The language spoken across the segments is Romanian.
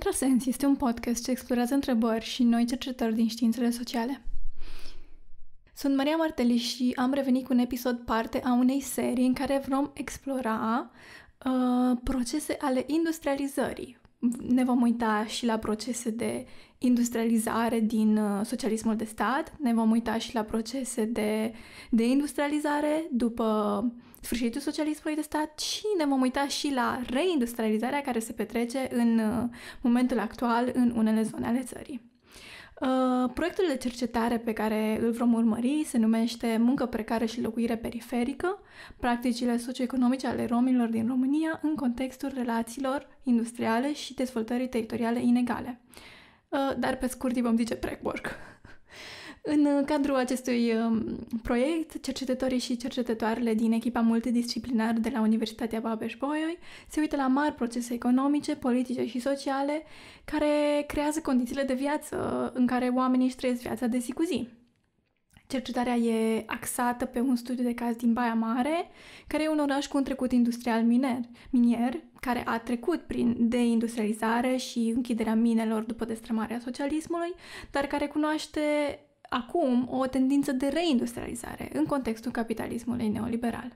Contrasens este un podcast ce explorează întrebări și noi cercetări din științele sociale. Sunt Maria Marteli și am revenit cu un episod parte a unei serii în care vom explora procese ale industrializării. Ne vom uita și la procese de industrializare din socialismul de stat, ne vom uita și la procese de industrializare după sfârșitul socialismului de stat și ne vom uita și la reindustrializarea care se petrece în momentul actual în unele zone ale țării. Proiectul de cercetare pe care îl vom urmări se numește Muncă precară și locuire periferică, practicile socioeconomice ale romilor din România în contextul relațiilor industriale și dezvoltării teritoriale inegale. Dar pe scurt îi vom zice PREC-work. În cadrul acestui proiect, cercetătorii și cercetătoarele din echipa multidisciplinară de la Universitatea Babeș-Bolyai se uită la mari procese economice, politice și sociale care creează condițiile de viață în care oamenii își trăiesc viața de zi cu zi. Cercetarea e axată pe un studiu de caz din Baia Mare, care e un oraș cu un trecut industrial minier, care a trecut prin deindustrializare și închiderea minelor după destrămarea socialismului, dar care cunoaște acum o tendință de reindustrializare în contextul capitalismului neoliberal.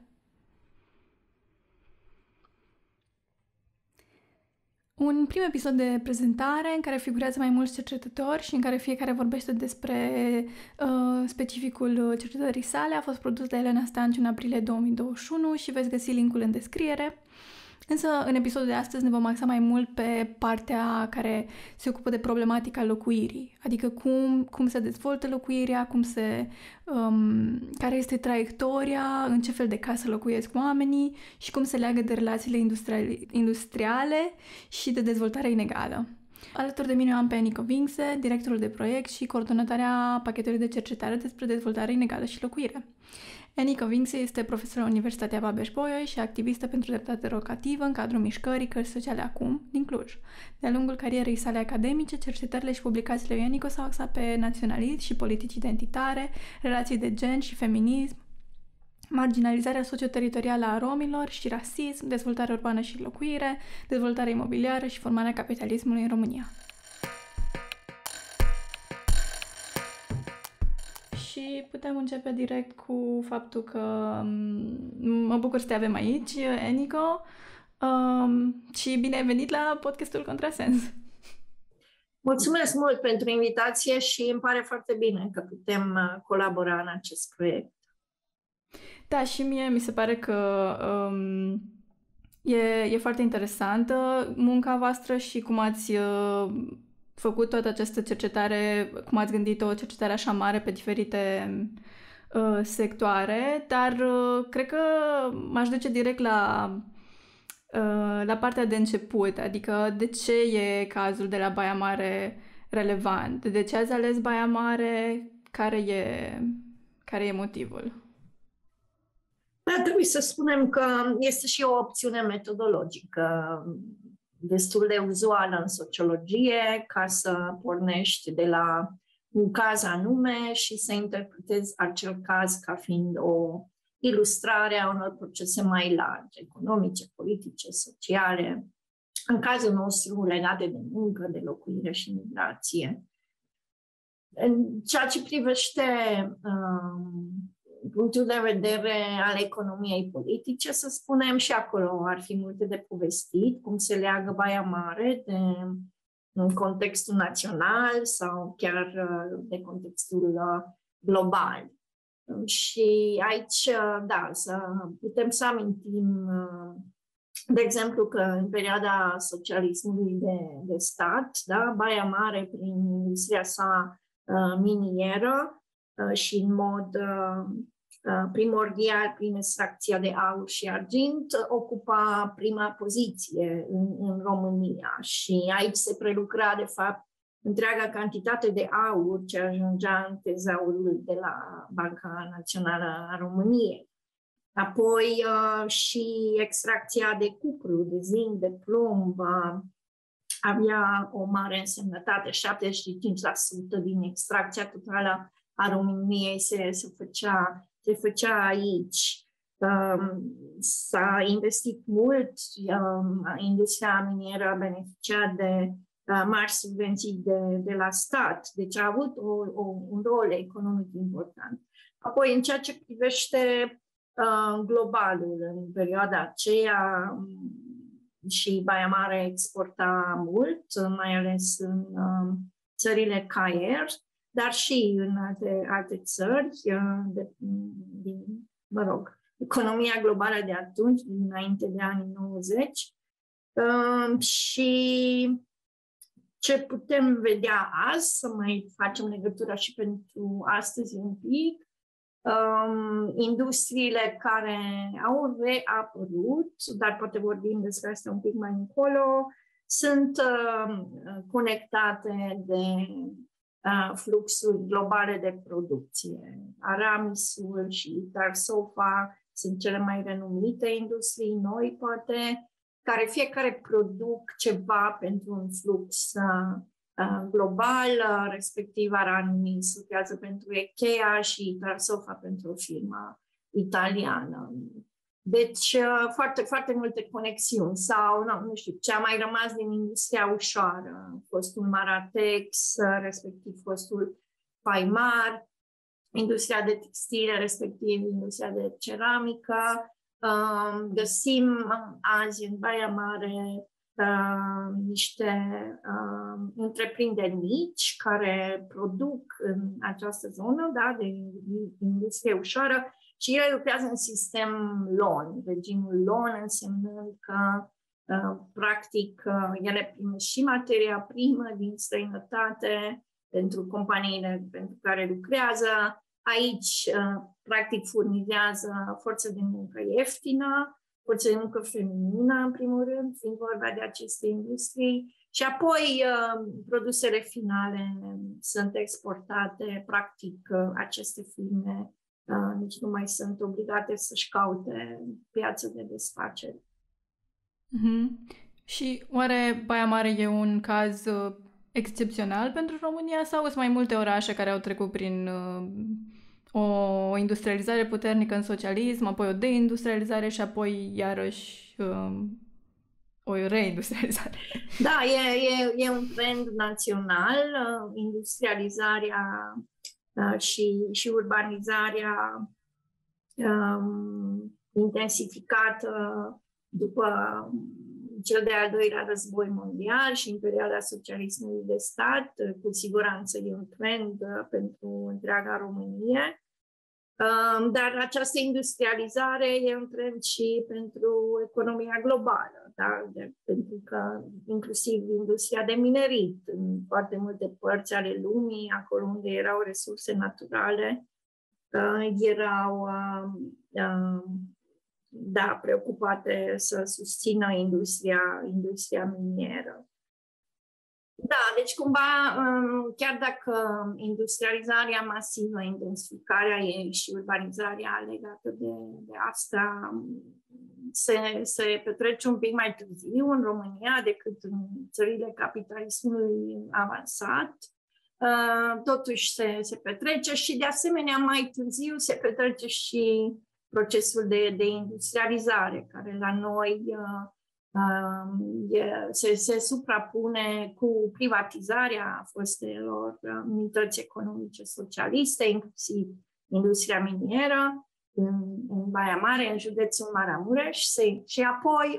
Un prim episod de prezentare în care figurează mai mulți cercetători și în care fiecare vorbește despre specificul cercetării sale a fost produs de Elena Stanciu în aprilie 2021 și veți găsi linkul în descriere. Însă, în episodul de astăzi ne vom axa mai mult pe partea care se ocupă de problematica locuirii, adică cum se dezvoltă locuirea, care este traiectoria, în ce fel de casă locuiesc oamenii și cum se leagă de relațiile industriale și de dezvoltarea inegală. Alături de mine am pe Nico Vingse, directorul de proiect și coordonatoarea pachetului de cercetare despre dezvoltare inegală și locuire. Nico Vingse este profesor la Universitatea Babeș-Bolyai și activistă pentru dreptate locativă în cadrul mișcării Cărți Sociale Acum din Cluj. De-a lungul carierei sale academice, cercetările și publicațiile lui Nico s-au axat pe naționalism și politici identitare, relații de gen și feminism, marginalizarea socioteritorială a romilor și rasism, dezvoltare urbană și locuire, dezvoltare imobiliară și formarea capitalismului în România. Și putem începe direct cu faptul că mă bucur să te avem aici, Nico, și bine ai venit la podcastul Contrasens. Mulțumesc mult pentru invitație și îmi pare foarte bine că putem colabora în acest proiect. Da, și mie mi se pare că e foarte interesantă munca voastră și cum ați făcut toată această cercetare, cum ați gândit o cercetare așa mare pe diferite sectoare, dar cred că m-aș duce direct la partea de început, adică de ce e cazul de la Baia Mare relevant? De ce ați ales Baia Mare? Care e motivul? Da, trebuie să spunem că este și o opțiune metodologică destul de uzuală în sociologie, ca să pornești de la un caz anume și să interpretezi acel caz ca fiind o ilustrare a unor procese mai largi, economice, politice, sociale, în cazul nostru legate de muncă, de locuire și migrație. În ceea ce privește punctul de vedere al economiei politice, să spunem, și acolo ar fi multe de povestit, cum se leagă Baia Mare de contextul național sau chiar de contextul global. Și aici, da, putem să amintim, de exemplu, că în perioada socialismului de stat, da, Baia Mare, prin industria sa minieră și în mod primordial prin extracția de aur și argint, ocupa prima poziție în România și aici se prelucra, de fapt, întreaga cantitate de aur ce ajungea în tezaurul de la Banca Națională a României. Apoi și extracția de cupru, de zinc, de plumb avea o mare însemnătate, 75% din extracția totală a României se făcea aici. S-a investit mult, industria minieră a beneficiat de mari subvenții de la stat. Deci a avut un rol economic important. Apoi, în ceea ce privește globalul, în perioada aceea și Baia Mare exporta mult, mai ales în țările CAER, dar și în alte țări, economia globală de atunci, dinainte de anii 90. Și ce putem vedea azi, să mai facem legătura și pentru astăzi un pic, industriile care au reapărut, dar poate vorbim despre asta un pic mai încolo, sunt conectate de fluxuri globale de producție. Aramisul și Tarsofa sunt cele mai renumite industrii noi, poate, care fiecare produc ceva pentru un flux global, respectiv Aramis lucrează pentru IKEA și Tarsofa pentru o firmă italiană. Deci, foarte, foarte multe conexiuni. Sau, nu știu, ce a mai rămas din industria ușoară, fostul Maratex, respectiv fostul Paimar, industria de textile, respectiv industria de ceramică. Găsim azi în Baia Mare niște întreprinderi mici care produc în această zonă, da, de industrie ușoară, și ele lucrează în sistem LON. Regimul LON însemnând că, practic, ele primesc și materia primă din străinătate pentru companiile pentru care lucrează. Aici, practic, furnizează forță de muncă ieftină, forță de muncă feminină, în primul rând, fiind vorba de aceste industrii. Și apoi, produsele finale sunt exportate. Practic, aceste firme nici nu mai sunt obligate să-și caute piață de desfacere. Mm-hmm. Și oare Baia Mare e un caz excepțional pentru România sau sunt mai multe orașe care au trecut prin o industrializare puternică în socialism, apoi o deindustrializare și apoi iarăși o reindustrializare? Da, e un trend național, industrializarea și urbanizarea intensificată după cel de-al doilea război mondial și în perioada socialismului de stat. Cu siguranță e un trend pentru întreaga Românie. Dar această industrializare e un trend și pentru economia globală, da? Pentru că inclusiv industria de minerit în foarte multe părți ale lumii, acolo unde erau resurse naturale, erau preocupate să susțină industria minieră. Da, deci cumva, chiar dacă industrializarea masivă, intensificarea ei și urbanizarea legată de asta se petrece un pic mai târziu în România decât în țările capitalismului avansat, totuși se petrece și de asemenea mai târziu se petrece și procesul de industrializare, care la noi se suprapune cu privatizarea fostelor unități economice socialiste, inclusiv industria minieră în Baia Mare, în județul Maramureș, și apoi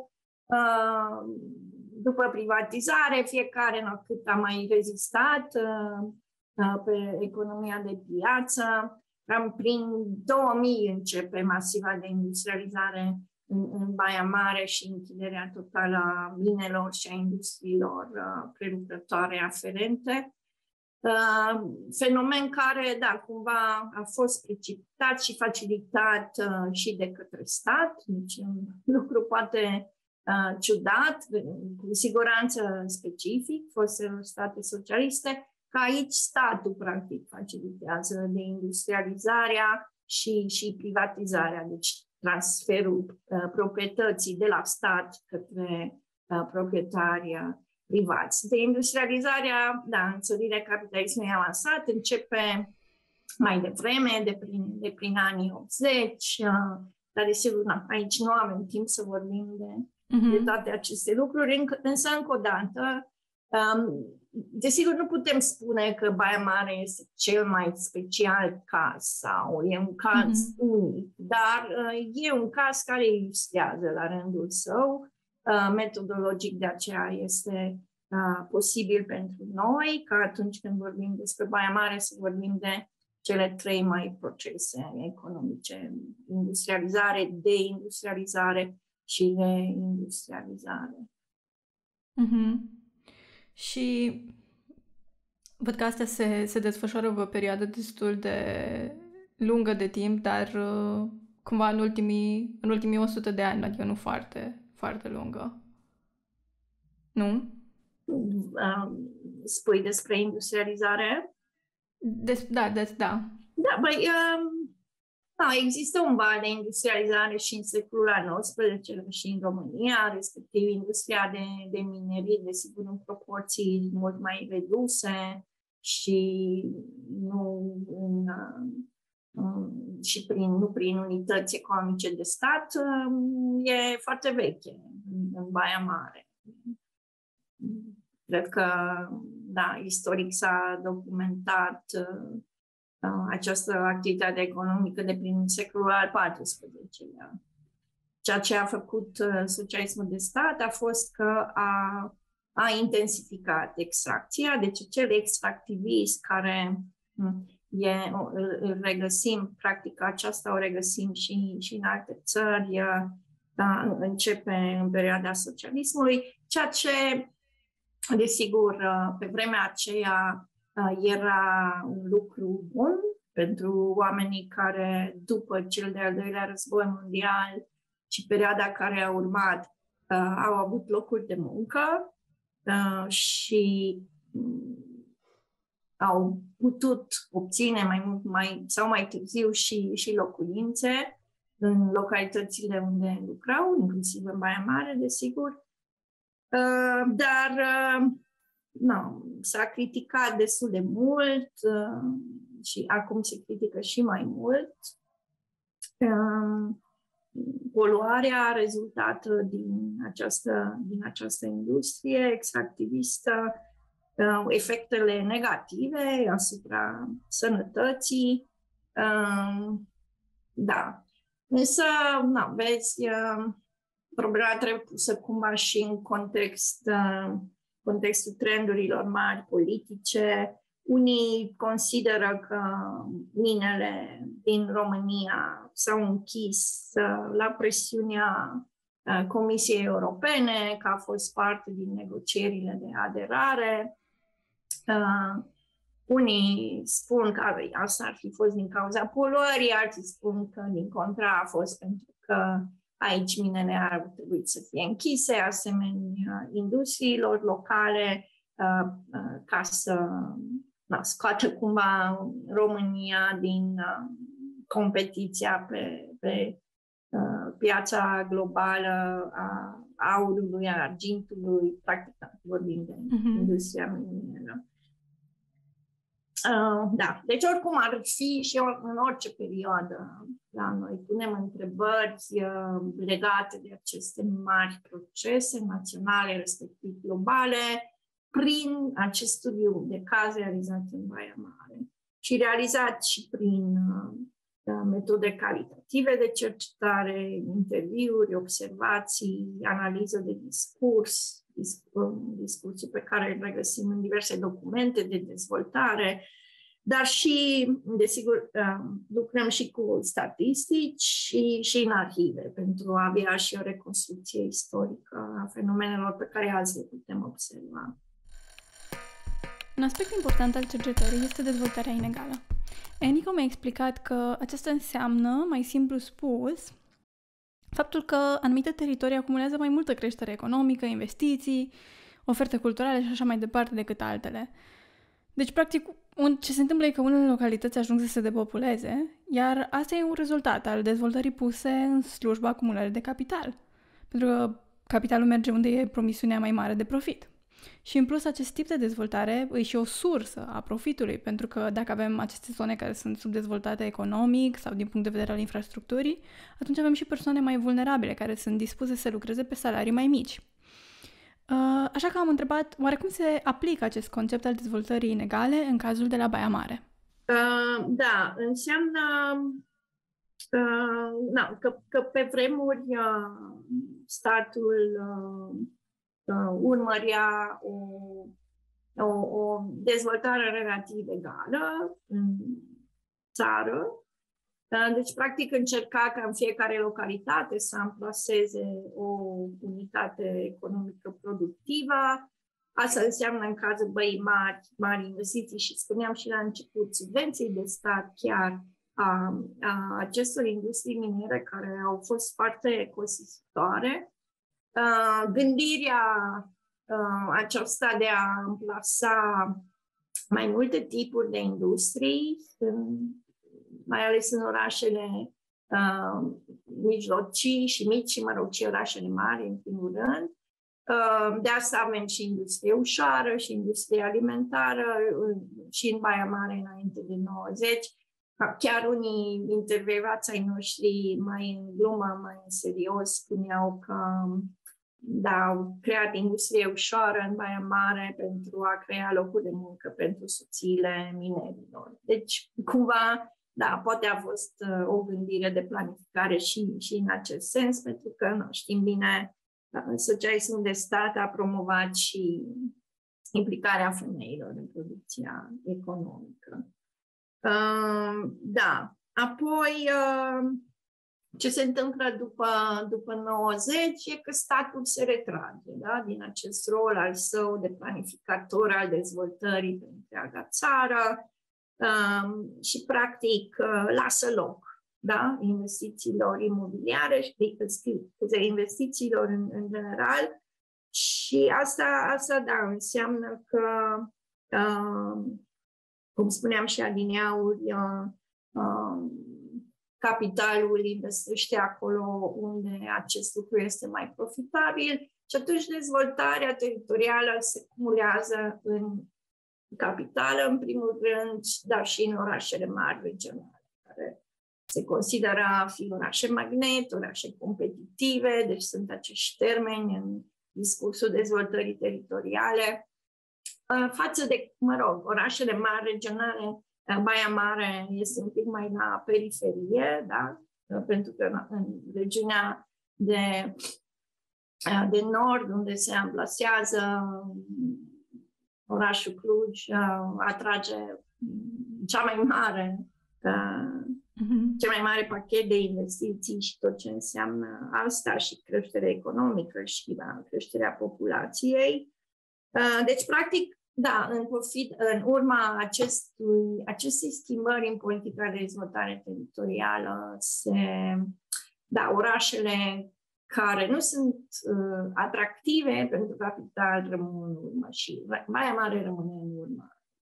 după privatizare, fiecare cât a mai rezistat pe economia de piață. Prin 2000 începe masiva de industrializare în Baia Mare și închiderea totală a minelor și a industriilor prelucrătoare aferente. Fenomen care, da, cumva a fost precipitat și facilitat și de către stat, deci un lucru poate ciudat, cu siguranță specific, fostelor state socialiste, că aici statul, practic, facilitează deindustrializarea și privatizarea, deci transferul proprietății de la stat către proprietarii privați. Deindustrializarea, da, în țările capitalismului avansat începe mai devreme, de prin anii 80, dar desigur, aici nu avem timp să vorbim de toate aceste lucruri, însă încă o dată Desigur, nu putem spune că Baia Mare este cel mai special caz sau e un caz unic, dar e un caz care ilustrează la rândul său. Metodologic de aceea este posibil pentru noi ca atunci când vorbim despre Baia Mare să vorbim de cele 3 mari procese economice: industrializare, deindustrializare și reindustrializare. Și văd că astea se desfășoară pe o perioadă destul de lungă de timp, dar cumva în ultimii 100 de ani, adică nu foarte, foarte lungă. Nu? Spui despre industrializare? Da. Da, băi, există un val de industrializare și în secolul al XIX și în România, respectiv industria de minerit, desigur, în proporții mult mai reduse și nu prin unități economice de stat, e foarte veche în Baia Mare. Cred că, da, istoric s-a documentat această activitate economică de prin secolul al XIV-lea. Ceea ce a făcut socialismul de stat a fost că a intensificat extracția, deci acel extractivism care îl regăsim, practica aceasta o regăsim și în alte țări, începe în perioada socialismului, ceea ce, desigur, pe vremea aceea era un lucru bun pentru oamenii care, după cel de-al doilea război mondial și perioada care a urmat, au avut locuri de muncă și au putut obține mai târziu și locuințe în localitățile unde lucrau, inclusiv în Baia Mare, desigur. Dar s-a criticat destul de mult și acum se critică și mai mult. Poluarea rezultată din această industrie extractivistă, efectele negative asupra sănătății. Da. Însă, vezi, problema trebuie pusă cumva și în contextul trendurilor mari politice. Unii consideră că minele din România s-au închis la presiunea Comisiei Europene, că a fost parte din negocierile de aderare. Unii spun că asta ar fi fost din cauza poluării, alții spun că din contra a fost pentru că aici minele ar trebui să fie închise, asemenea industriilor locale, ca să scoată cumva România din competiția pe piața globală a aurului, a argintului, practic vorbim de industria minieră. Da, deci oricum ar fi și în orice perioadă, noi punem întrebări legate de aceste mari procese naționale, respectiv globale, prin acest studiu de caz realizat în Baia Mare și realizat și prin metode calitative de cercetare, interviuri, observații, analiză de discursul pe care îl regăsim în diverse documente de dezvoltare, dar și, desigur, lucrăm și cu statistici și în arhive pentru a avea și o reconstrucție istorică a fenomenelor pe care azi le putem observa. Un aspect important al cercetării este dezvoltarea inegală. Enrico mi-a explicat că acesta înseamnă, mai simplu spus, faptul că anumite teritorii acumulează mai multă creștere economică, investiții, oferte culturale și așa mai departe decât altele. Deci, practic, ce se întâmplă e că unele localități ajung să se depopuleze, iar asta e un rezultat al dezvoltării puse în slujba acumulării de capital. Pentru că capitalul merge unde e promisiunea mai mare de profit. Și în plus, acest tip de dezvoltare e și o sursă a profitului, pentru că dacă avem aceste zone care sunt subdezvoltate economic sau din punct de vedere al infrastructurii, atunci avem și persoane mai vulnerabile care sunt dispuse să lucreze pe salarii mai mici. Așa că am întrebat, oare cum se aplică acest concept al dezvoltării inegale în cazul de la Baia Mare? Da, înseamnă că pe vremuri statul urmărea o dezvoltare relativ egală în țară. Deci, practic, încerca ca în fiecare localitate să amplaseze o unitate economică productivă. Asta înseamnă, în cazul Băii mari investiții și spuneam și la început, subvenții de stat chiar a acestor industrii miniere care au fost foarte costisitoare. Gândirea aceasta de a amplasa mai multe tipuri de industrii, mai ales în orașele mijlocii și mici și, și orașele mari, în primul rând. De asta avem și industrie ușoară și industrie alimentară și în Baia Mare înainte de 90. Chiar unii intervievați ai noștri mai în glumă, mai în serios, spuneau că au creat industrie ușoară în Baia Mare pentru a crea locuri de muncă pentru soțiile minerilor. Deci, cumva, poate a fost o gândire de planificare și în acest sens, pentru că știm bine, socialismul de stat a promovat și implicarea femeilor în producția economică. Apoi, ce se întâmplă după 90 e că statul se retrage din acest rol al său de planificator al dezvoltării pe întreaga țară și, practic, lasă loc investițiilor imobiliare și investițiilor în general. Și asta înseamnă că, cum spuneam și adineauri, capitalul investește acolo unde acest lucru este mai profitabil și atunci dezvoltarea teritorială se cumulează în capitală, în primul rând, dar și în orașele mari regionale, care se consideră a fi orașe magnet, orașe competitive, deci sunt acești termeni în discursul dezvoltării teritoriale. Față de, orașele mari regionale, Baia Mare este un pic mai la periferie, pentru că în regiunea de nord, unde se amplasează orașul Cluj, atrage cel mai mare pachet de investiții și tot ce înseamnă asta și creșterea economică și creșterea populației. Deci, practic, în urma acestei schimbări în politica de dezvoltare teritorială, orașele care nu sunt atractive pentru capital rămân în urmă și Baia Mare rămâne în urmă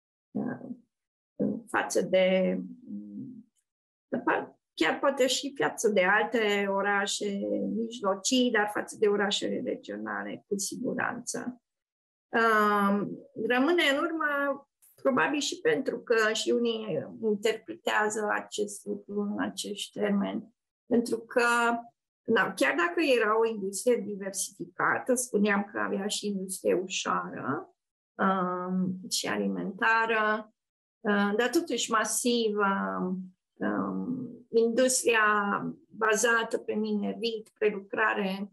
față de chiar poate și față de alte orașe mijlocii, dar față de orașele regionale, cu siguranță. Rămâne în urmă, probabil și pentru că și unii interpretează acest lucru în acești termeni, pentru că chiar dacă era o industrie diversificată, spuneam că avea și industrie ușoară și alimentară, dar totuși masivă, industria bazată pe minerit, prelucrare,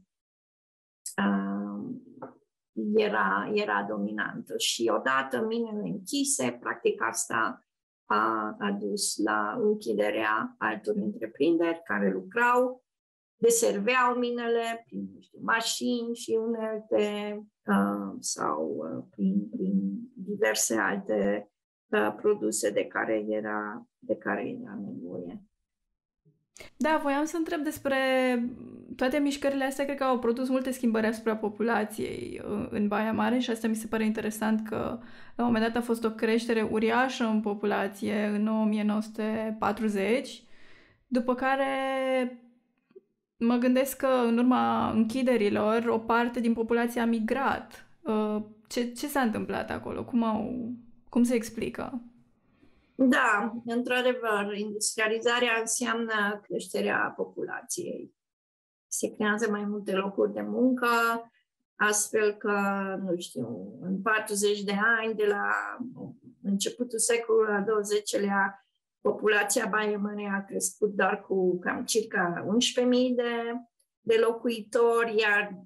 era dominantă. Și odată minele închise, practic asta a dus la închiderea altor întreprinderi care lucrau, deserveau minele prin mașini și unelte sau prin diverse alte produse de care era nevoie. Da, voiam să întreb despre toate mișcările astea, cred că au produs multe schimbări asupra populației în Baia Mare și asta mi se pare interesant că la un moment dat a fost o creștere uriașă în populație în 1940, după care mă gândesc că în urma închiderilor o parte din populație a migrat. Ce s-a întâmplat acolo? Cum se explică? Da, într-adevăr, industrializarea înseamnă creșterea populației. Se creează mai multe locuri de muncă, astfel că, nu știu, în 40 de ani, de la începutul secolului al XX-lea, populația Baia Mare a crescut doar cu cam circa 11.000 de locuitori,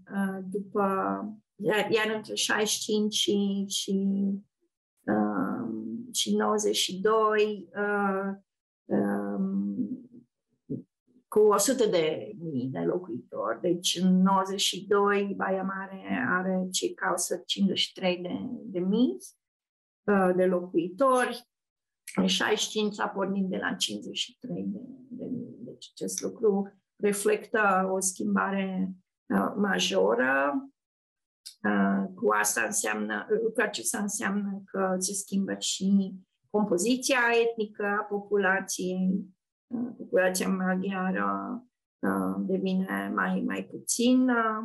iar între 65 și 92 cu 100.000 de locuitori. Deci în 92 Baia Mare are circa 153.000 de locuitori. În 65 s-a pornit de la 53.000. Deci acest lucru reflectă o schimbare majoră. Cu acesta înseamnă că se schimbă și compoziția etnică a populației. Populația maghiară devine mai puțin,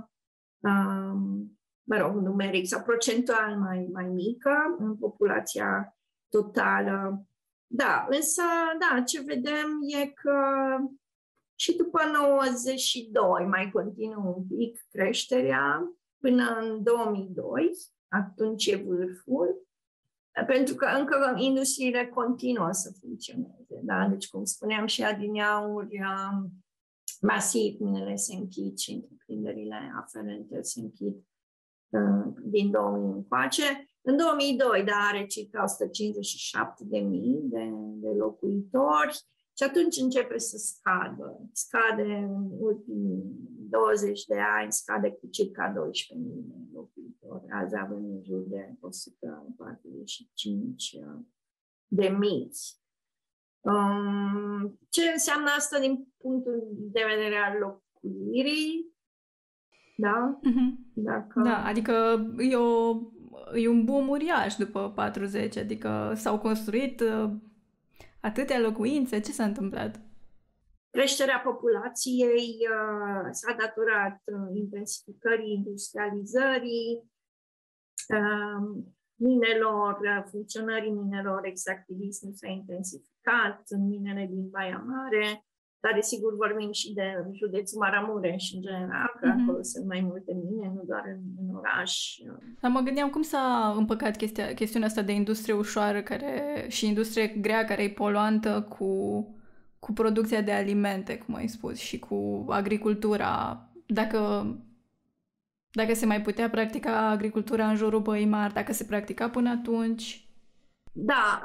numeric sau procentual mai mică în populația totală. Da, însă, ce vedem e că și după 92 mai continuă un pic creșterea până în 2002, atunci e vârful, pentru că încă industriile continuă să funcționeze. Da? Deci, cum spuneam și adineauri, masiv minele se închid și întreprinderile aferente se închid din 2000 încoace. În 2002, are circa 157.000 de locuitori și atunci începe să scadă. Scade în ultimii 20 de ani, scade cu circa 12.000 de locuitori. Azi avem în jur de 145.000. Ce înseamnă asta din punctul de vedere al locuirii? Da? Da, adică e un boom uriaș după 40, adică s-au construit atâtea locuințe. Ce s-a întâmplat? Creșterea populației s-a datorat intensificării industrializării, funcționării minelor, extractivism s-a intensificat în minele din Baia Mare, dar desigur vorbim și de județul Maramureș în general, că acolo sunt mai multe mine, nu doar în oraș. Dar mă gândeam cum s-a împăcat chestiunea asta de industrie ușoară și industrie grea care e poluantă cu producția de alimente, cum ai spus, și cu agricultura. Dacă se mai putea practica agricultura în jurul Băii Mari, dacă se practica până atunci? Da,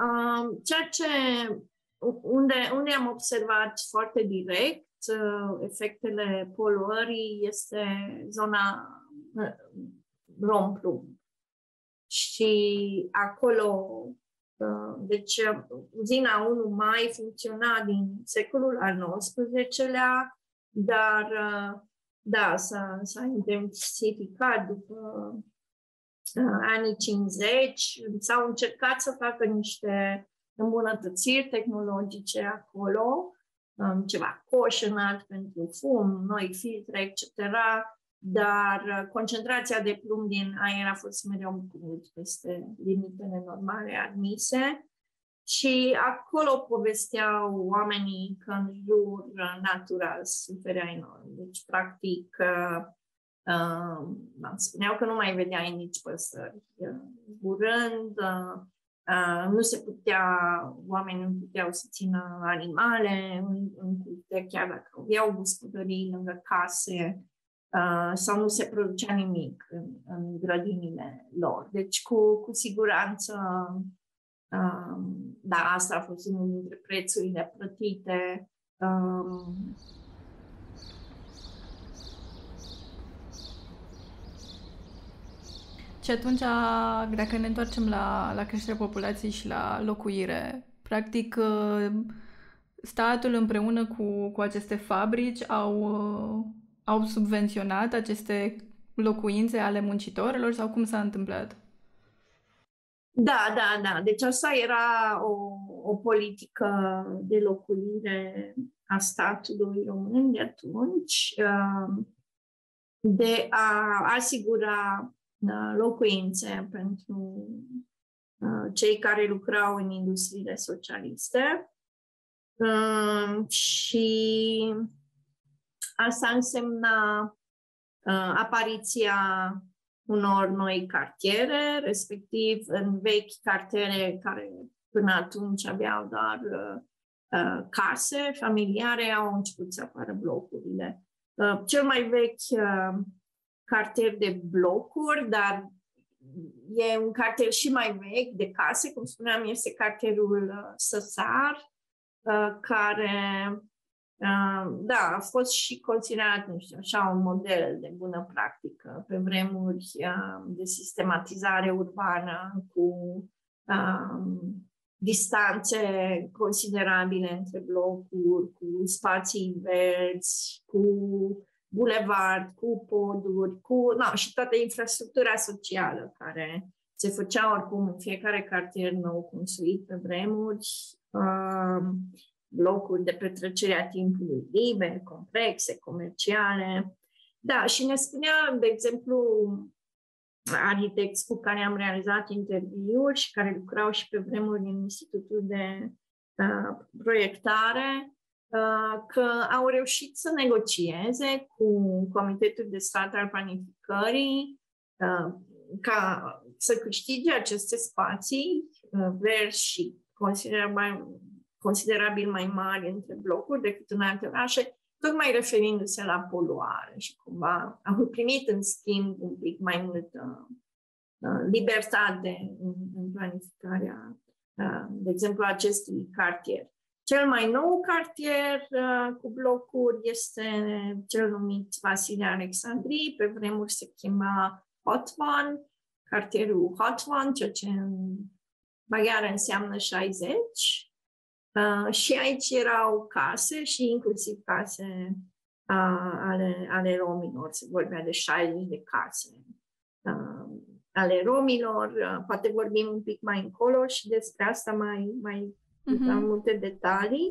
unde am observat foarte direct efectele poluării este zona Romplung. Și acolo, deci uzina 1 mai funcționa din secolul al XIX-lea, dar s-a intensificat după anii 50. S-au încercat să facă niște îmbunătățiri tehnologice acolo, ceva coș înalt pentru fum, noi filtre, etc., dar concentrația de plumb din aer a fost mereu mult peste limitele normale admise și acolo povesteau oamenii că în jur natura suferea enorm. Deci, practic, spuneau că nu mai vedeai nici păsări zburând, oamenii nu puteau să țină animale în curte, chiar dacă aveau gospodării lângă case, sau nu se producea nimic în grădinile lor. Deci, cu siguranță, asta a fost unul dintre prețurile plătite. Și atunci, dacă ne întoarcem la creșterea populației și la locuire, practic, statul împreună cu aceste fabrici au subvenționat aceste locuințe ale muncitorilor sau cum s-a întâmplat? Da. Deci asta era o politică de locuire a statului român de atunci, de a asigura locuințe pentru cei care lucrau în industriile socialiste. Și asta însemna apariția unor noi cartiere, respectiv în vechi cartiere care până atunci aveau doar case familiare, au început să apară blocurile. Cel mai vechi cartier de blocuri, dar e un cartier și mai vechi de case, cum spuneam, este cartierul Săsar, care a fost și considerat, nu știu, așa, un model de bună practică pe vremuri de sistematizare urbană cu distanțe considerabile între blocuri, cu spații verzi, cu bulevard, cu poduri, și toată infrastructura socială care se făcea oricum în fiecare cartier nou construit pe vremuri, locuri de petrecere a timpului liber, complexe, comerciale. Da, și ne spunea, de exemplu, arhitecți cu care am realizat interviuri și care lucrau și pe vremuri în Institutul de Proiectare, că au reușit să negocieze cu Comitetul de Stat al Planificării ca să câștige aceste spații verzi și considerabil mai mari între blocuri decât în alte orașe, tocmai referindu-se la poluare și cumva au primit în schimb un pic mai multă libertate în planificarea, de exemplu, acestui cartier. Cel mai nou cartier cu blocuri este cel numit Vasile Alexandrii, pe vremuri se chema Hotvan, cartierul Hotvan, ceea ce în maghiară înseamnă 60. Și aici erau case și inclusiv case ale romilor. Se vorbea de 60 de case ale romilor. Poate vorbim un pic mai încolo și despre asta mai multe detalii.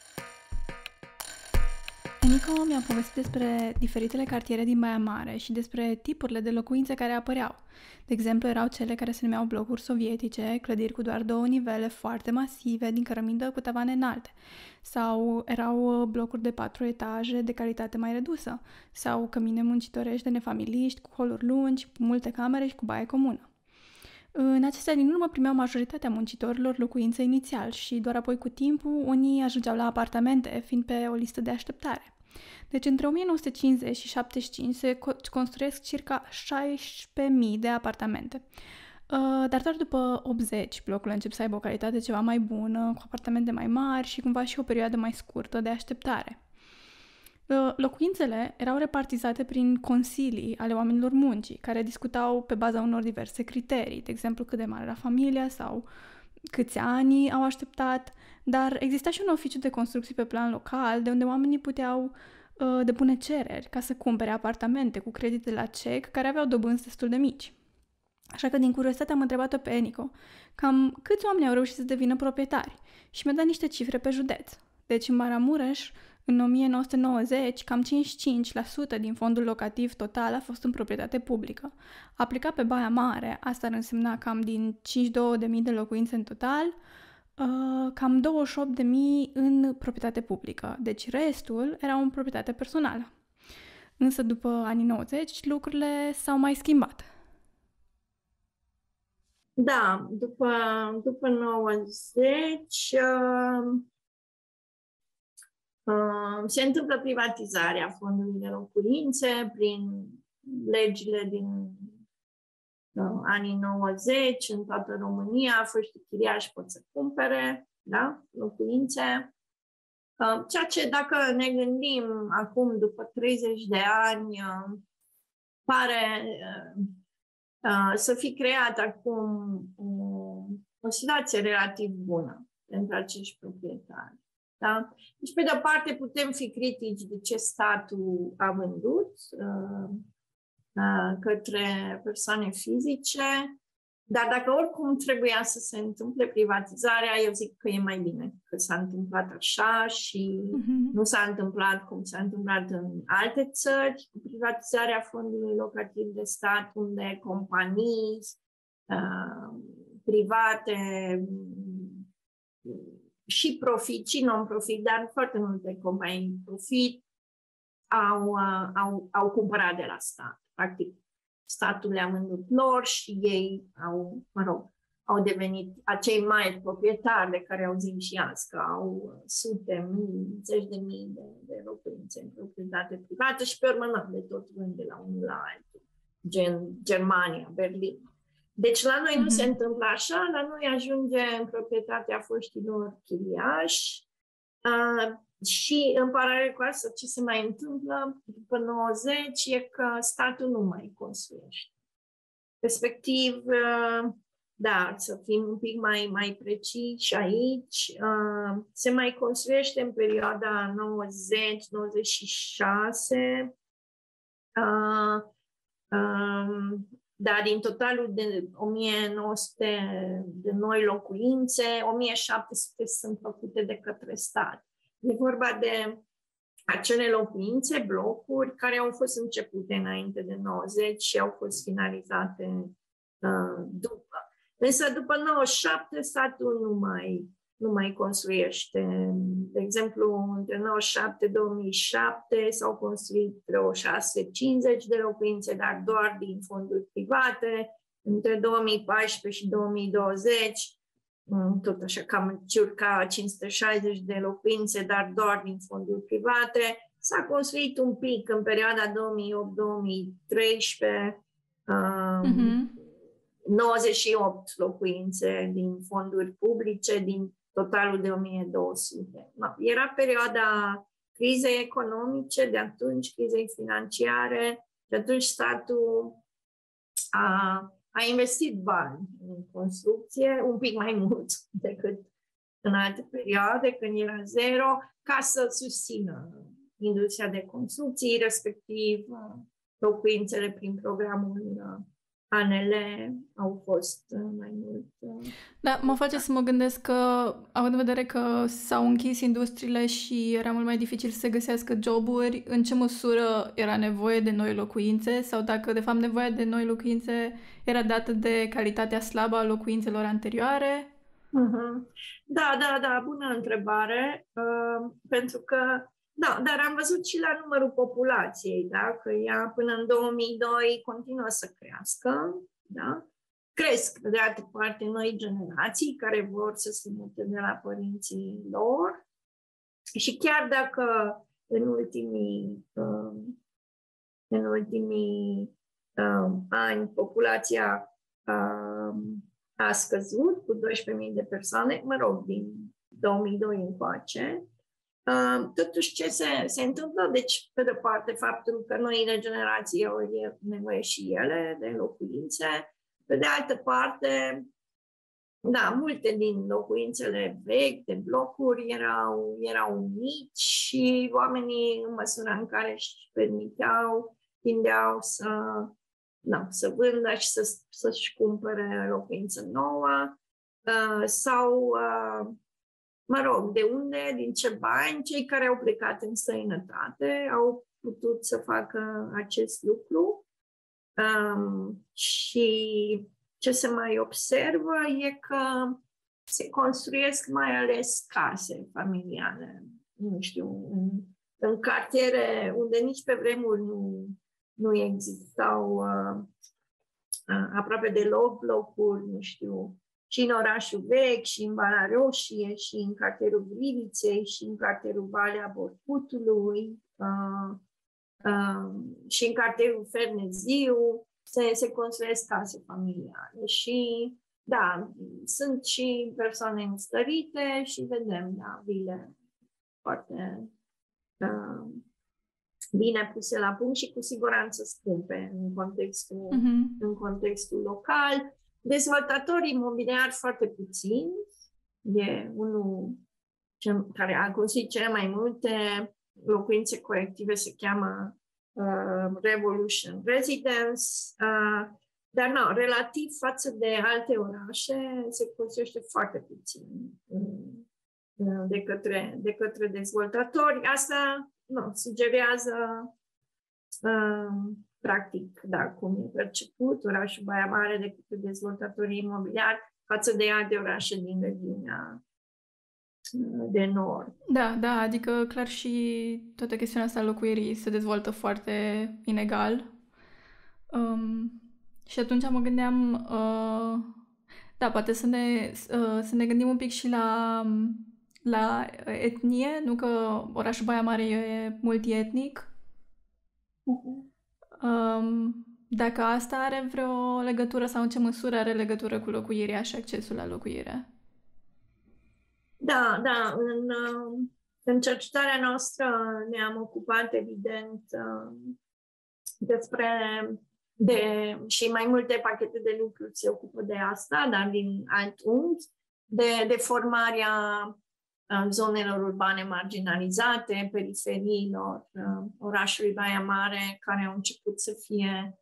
Nico mi-a povestit despre diferitele cartiere din Baia Mare și despre tipurile de locuințe care apăreau. De exemplu, erau cele care se numeau blocuri sovietice, clădiri cu doar 2 nivele foarte masive, din cărămidă cu tavane înalte. Sau erau blocuri de 4 etaje de calitate mai redusă. Sau cămine muncitorești de nefamiliști, cu holuri lungi, cu multe camere și cu baie comună. În acestea din urmă primeau majoritatea muncitorilor locuințe inițial și doar apoi cu timpul unii ajungeau la apartamente, fiind pe o listă de așteptare. Deci între 1950 și 75 se construiesc circa 16.000 de apartamente. Dar doar după 80 blocurile încep să aibă o calitate ceva mai bună, cu apartamente mai mari și cumva și o perioadă mai scurtă de așteptare. Locuințele erau repartizate prin consilii ale oamenilor muncii, care discutau pe baza unor diverse criterii, de exemplu cât de mare era familia sau câți ani au așteptat, dar exista și un oficiu de construcții pe plan local, de unde oamenii puteau depune cereri ca să cumpere apartamente cu credite la cec care aveau dobânzi destul de mici. Așa că din curiozitate am întrebat-o pe Enico cam câți oameni au reușit să devină proprietari și mi-a dat niște cifre pe județ. Deci în Maramureș, în 1990, cam 55% din fondul locativ total a fost în proprietate publică. Aplicat pe Baia Mare, asta ar însemna cam din 52.000 de locuințe în total, cam 28.000 în proprietate publică, deci restul erau în proprietate personală. Însă după anii 90 lucrurile s-au mai schimbat. Da, după 90 se întâmplă privatizarea fondului de locuințe prin legile din anii 90 în toată România, foștii chiriași pot să cumpere, da, locuințe. Ceea ce, dacă ne gândim acum, după 30 de ani, pare să fi creat acum o situație relativ bună pentru acești proprietari. Da? Deci, pe de-o parte, putem fi critici de ce statul a vândut către persoane fizice, dar dacă oricum trebuia să se întâmple privatizarea, eu zic că e mai bine că s-a întâmplat așa și nu s-a întâmplat cum s-a întâmplat în alte țări, cu privatizarea fondului locativ de stat, unde companii private și profit, și non-profit, dar foarte multe companii profit au cumpărat de la stat. Practic, statul le-a vândut lor și ei au devenit acei mari proprietari de care auzim și azi, că au sute, mii, zeci de mii de locuințe în proprietate privată și pe urmă de tot vând de la unul la altul, gen Germania, Berlin. Deci la noi nu se întâmplă așa, la noi ajunge în proprietatea foștilor chiriași și în paralel cu asta ce se mai întâmplă după 90 e că statul nu mai construiește. Respectiv, da, să fim un pic mai preciși aici, se mai construiește în perioada 90-96, dar din totalul de 1900 de noi locuințe, 1700 sunt făcute de către stat. E vorba de acele locuințe, blocuri, care au fost începute înainte de 90 și au fost finalizate după. Însă după 97 statul nu mai construiește. De exemplu, între 97-2007 s-au construit vreo 650 de locuințe, dar doar din fonduri private. Între 2014 și 2020, tot așa cam circa 560 de locuințe, dar doar din fonduri private. S-a construit un pic în perioada 2008-2013, 98 locuințe din fonduri publice, din totalul de 1200. Era perioada crizei economice de atunci, crizei financiare, de atunci statul a investit bani în construcție, un pic mai mult decât în alte perioade, când era zero, ca să susțină industria de construcții, respectiv locuințele prin programul ANL au fost mai mult. Da, mă face să mă gândesc că, având în vedere că s-au închis industriile și era mult mai dificil să se găsească joburi, în ce măsură era nevoie de noi locuințe sau dacă, de fapt, nevoia de noi locuințe era dată de calitatea slabă a locuințelor anterioare? Da, bună întrebare, pentru că da, dar am văzut și la numărul populației, da? Că ea până în 2002 continuă să crească, da? Cresc, de altă parte, noi generații care vor să se mute de la părinții lor și chiar dacă în ultimii ani populația a scăzut cu 12.000 de persoane, din 2002 încoace, totuși, ce se întâmplă? Deci, pe de parte, faptul că noile generații au nevoie și ele de locuințe. Pe de altă parte, da, multe din locuințele vechi, de blocuri, erau mici și oamenii, în măsura în care își permiteau, tindeau să vândă și să-și cumpere locuință nouă sau... de unde, din ce bani, cei care au plecat în străinătate au putut să facă acest lucru. Și ce se mai observă e că se construiesc mai ales case familiale, nu știu, în cartiere unde nici pe vremuri nu existau aproape deloc blocuri, nu știu, și în orașul vechi, și în Valea Roșie, și în cartierul Griviței, și în cartierul Valea Borcutului, și în cartierul Ferneziu, se construiesc case familiale. Și, da, sunt și persoane înstărite și vedem, da, vile foarte bine puse la punct și cu siguranță scumpe în contextul local. Dezvoltatori imobiliari foarte puțini, e unul care a construit cele mai multe locuințe colective, se cheamă Revolution Residence, dar nu, relativ față de alte orașe se construiește foarte puțin de către dezvoltatori. Asta sugerează practic, da, cum e perceput orașul Baia Mare de către dezvoltatorii imobiliari față de alte orașe din regiunea de nord. Da, adică clar și toată chestiunea asta a locuirii se dezvoltă foarte inegal. Și atunci mă gândeam, da, poate să ne gândim un pic și la etnie, nu că orașul Baia Mare e multietnic. Dacă asta are vreo legătură sau în ce măsură are legătură cu locuirea și accesul la locuire. Da, da. În cercetarea noastră ne-am ocupat, evident, și mai multe pachete de lucru se ocupă de asta, dar din alt unghi, de formarea zonelor urbane marginalizate, periferiilor orașului Baia Mare, care au început să fie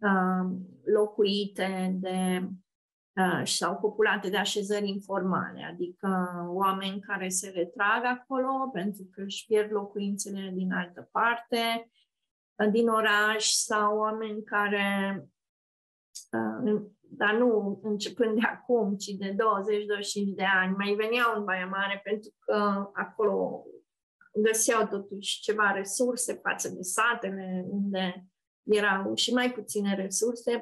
locuite sau populate de așezări informale, adică oameni care se retrag acolo pentru că își pierd locuințele din altă parte, din oraș, sau oameni care, dar nu începând de acum, ci de 20-25 de ani, mai veneau în Baia Mare pentru că acolo găseau totuși ceva resurse față de satele unde erau și mai puține resurse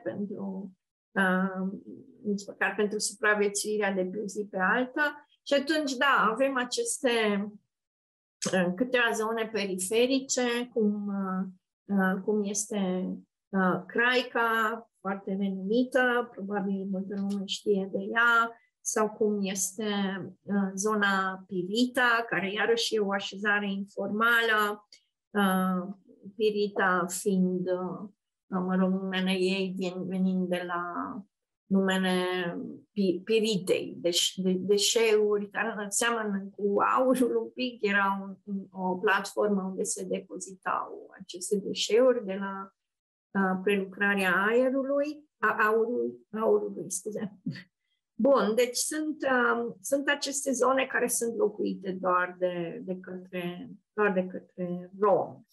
nici măcar pentru supraviețuirea de pe zi pe alta. Și atunci, da, avem aceste câteva zone periferice, cum este Craica, foarte renumită, probabil multă lume știe de ea, sau cum este zona Pirita, care iarăși e o așezare informală, Pirita fiind, numele ei venind de la numele Piritei, deșeuri care seamănă cu aurul un pic, era o platformă unde se depozitau aceste deșeuri de la prelucrarea aurului, scuze. Bun, deci sunt aceste zone care sunt locuite doar de către romi.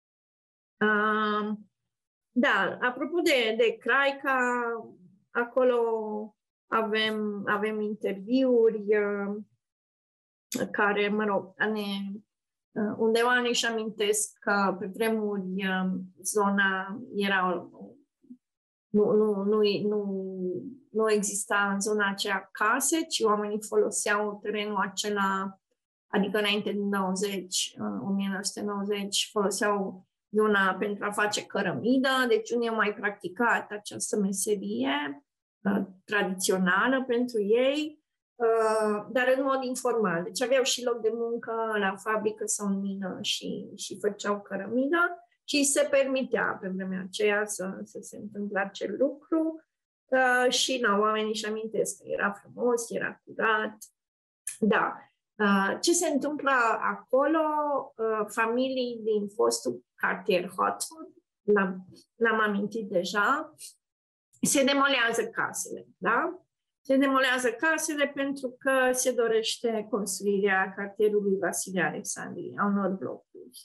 Da, apropo de Craica, acolo avem interviuri care, mă rog, undeva ne-și amintesc că pe vremuri zona era nu exista în zona aceea case, ci oamenii foloseau terenul acela, adică înainte de 1990, foloseau zona pentru a face cărămidă, deci unii au mai practicat această meserie tradițională pentru ei, dar în mod informal. Deci aveau și loc de muncă la fabrică sau în mină și făceau cărămidă și se permitea pe vremea aceea să se întâmple acel lucru și oamenii își amintesc că era frumos, era curat. Da. Ce se întâmplă acolo? Familii din fostul cartier Hotwood, l-am amintit deja, se demolează casele, da? Se demolează casele pentru că se dorește construirea cartierului Vasile Alexandrie, a unor blocuri.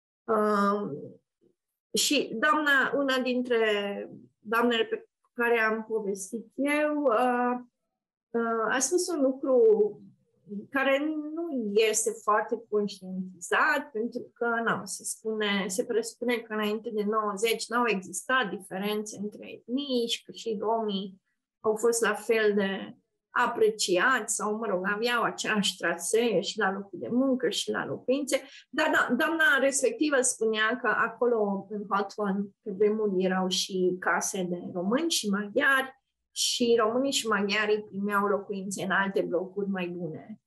Și una dintre doamnele pe care am povestit eu a spus un lucru care nu este foarte conștientizat, pentru că se presupune că înainte de 90 n-au existat diferențe între etnii și că și romii au fost la fel de apreciați sau, mă rog, aveau aceeași trasee și la locul de muncă și la locuințe. Dar doamna respectivă spunea că acolo, în Hotwood, pe vremuri erau și case de români și maghiari și românii și maghiarii primeau locuințe în alte blocuri mai bune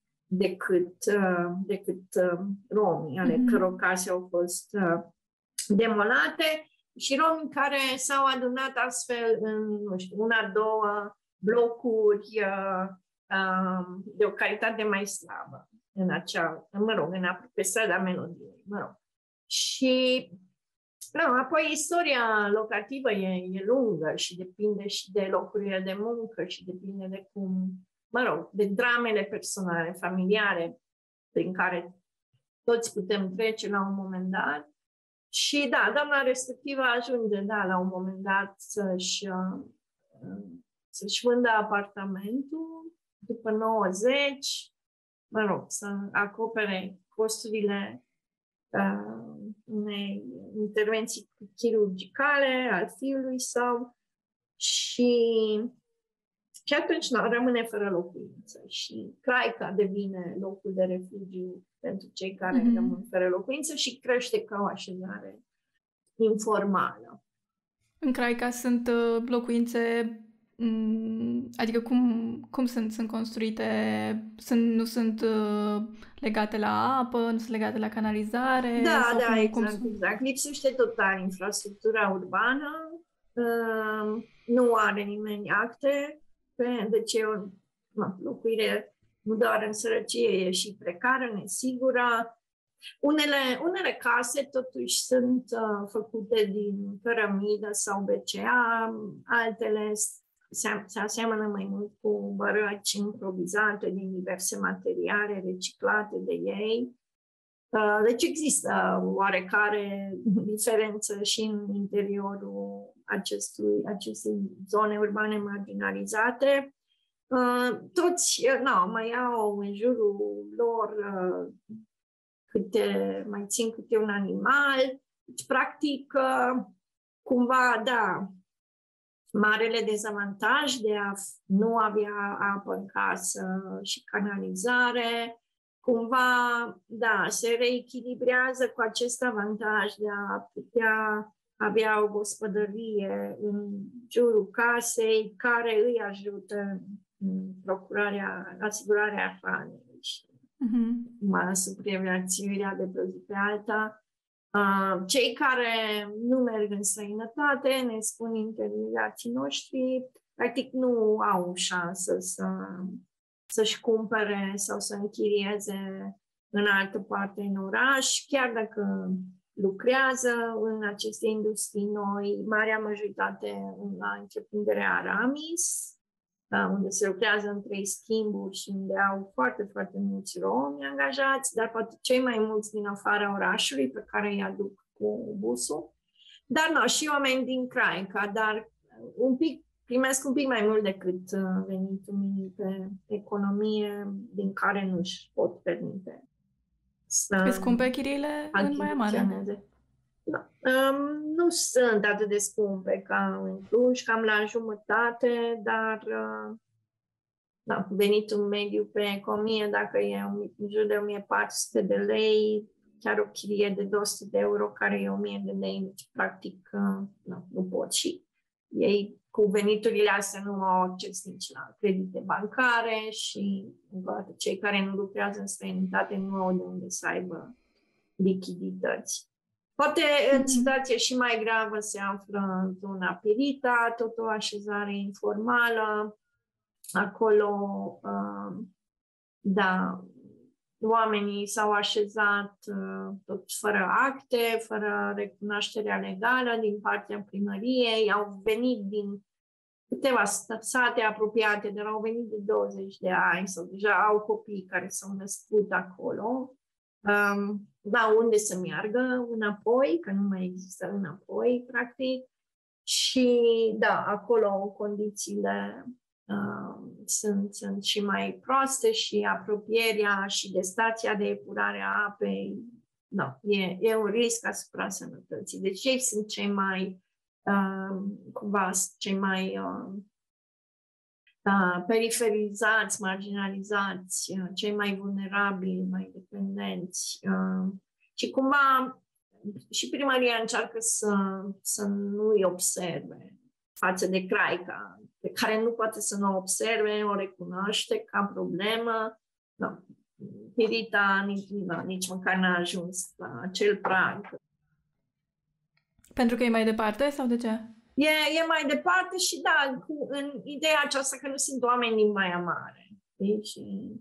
decât romii, ale căror case au fost demolate, și romii care s-au adunat astfel în, nu știu, una, două blocuri de o calitate mai slabă pe strada Melodiei, Și apoi istoria locativă e lungă și depinde și de locurile de muncă și depinde de de dramele personale, familiare, prin care toți putem trece la un moment dat. Și da, doamna respectivă ajunge, la un moment dat să-și vândă apartamentul după 90, să acopere costurile unei intervenții chirurgicale al fiului său. Și Și atunci rămâne fără locuință și Craica devine locul de refugiu pentru cei care rămân fără locuință și crește ca o așezare informală. În Craica sunt locuințe, adică cum sunt? Sunt construite, nu sunt legate la apă, nu sunt legate la canalizare? Da, exact. Lipsește total infrastructura urbană, nu are nimeni acte, deci e o locuire nu doar în sărăcie, e și precară, nesigură. Unele case totuși sunt făcute din cărămidă sau BCA, altele se aseamănă mai mult cu bărăci improvizate din diverse materiale reciclate de ei. Deci există oarecare diferență și în interiorul acestei zone urbane marginalizate. Toți mai au în jurul lor mai țin câte un animal. Deci, practic, cumva, marele dezavantaj de a nu avea apă în casă și canalizare, cumva, se reechilibrează cu acest avantaj de a putea avea o gospodărie în jurul casei care îi ajută în asigurarea hranei și supraviețuirea de pe zi pe alta. Cei care nu merg în străinătate, ne spun intermediații noștri, practic nu au șansă să-și cumpere sau să închirieze în altă parte în oraș, chiar dacă lucrează în aceste industrii noi, marea majoritate la întreprindere Aramis, unde se lucrează în 3 schimburi și unde au foarte, foarte mulți romi angajați, dar poate cei mai mulți din afara orașului pe care îi aduc cu busul. Dar și oameni din Craica, dar primesc un pic mai mult decât venitul minim pe economie din care nu își pot permite. Sunt scumpe chiriile în Baia Mare? Nu sunt atât de scumpe ca în Cluj, cam la jumătate, dar venitul mediu pe economie, dacă e în jur de 1400 de lei, chiar o chirie de 200 de euro, care e 1000 de lei, deci practic nu pot. Și ei cu veniturile astea nu au acces nici la credite bancare și cei care nu lucrează în străinătate nu au de unde să aibă lichidități. Poate în situație și mai gravă se află în zona Pirita, tot o așezare informală. Acolo, oamenii s-au așezat tot fără acte, fără recunoașterea legală din partea primăriei. Au venit din câteva sate apropiate, dar au venit de 20 de ani sau deja au copii care s-au născut acolo. Unde să meargă înapoi, că nu mai există înapoi, practic. Și, acolo condițiile sunt și mai proaste și apropierea și de stația de epurare a apei, e un risc asupra sănătății. Deci ei sunt cei mai, periferizați, marginalizați, cei mai vulnerabili, mai dependenți. Și cumva și primăria încearcă să nu îi observe față de Craica, pe care nu poate să nu observe, o recunoaște ca problemă. Pirita nici măcar n-a ajuns la acel prag. Pentru că e mai departe sau de ce? E mai departe și în ideea aceasta că nu sunt oameni din Baia Mare. Și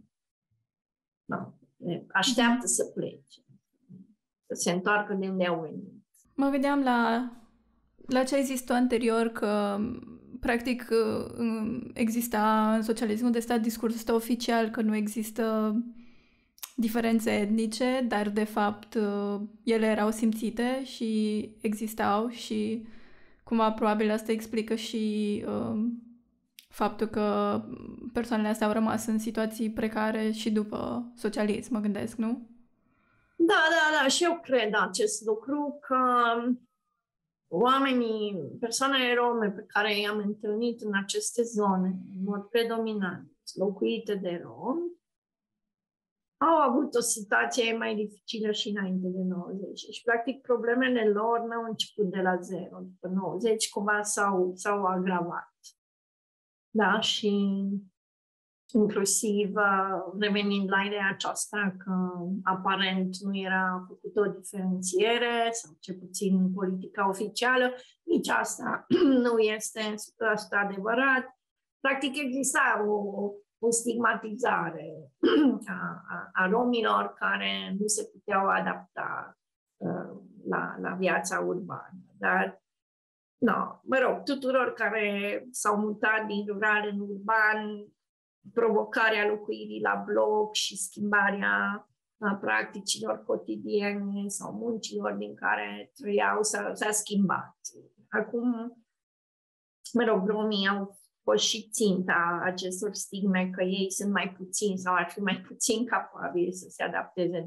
așteaptă să plece, să se întoarcă de unde au venit. Mă gândeam la ce ai zis tu anterior, că practic exista în socialismul de stat discursul ăsta oficial că nu există diferențe etnice, dar de fapt ele erau simțite și existau și cumva probabil asta explică și faptul că persoanele astea au rămas în situații precare și după socialism, mă gândesc, nu? Da, și eu cred acest lucru, că persoanele rome pe care i-am întâlnit în aceste zone, în mod predominant, locuite de romi, au avut o situație mai dificilă și înainte de 90. Și, practic, problemele lor n-au început de la zero. După 90, cumva s-au agravat. Da? Și inclusiv revenind la ideea aceasta că aparent nu era făcută o diferențiere, sau cel puțin în politica oficială, nici asta nu este 100% adevărat. Practic exista o stigmatizare a romilor care nu se puteau adapta la viața urbană. Dar, tuturor care s-au mutat din rural în urban, provocarea locuirii la bloc și schimbarea practicilor cotidiene sau muncilor din care trăiau s-a schimbat. Acum, romii au fost și ținta acestor stigme că ei sunt mai puțini sau ar fi mai puțin capabili să se adapteze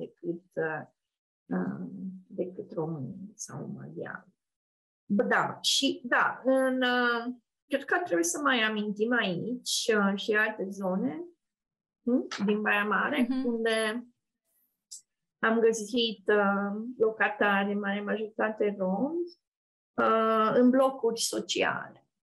decât românii sau maghiari. Cred că trebuie să mai amintim aici și alte zone din Baia Mare, unde am găsit locatari, în mare majoritate romi, în blocuri sociale.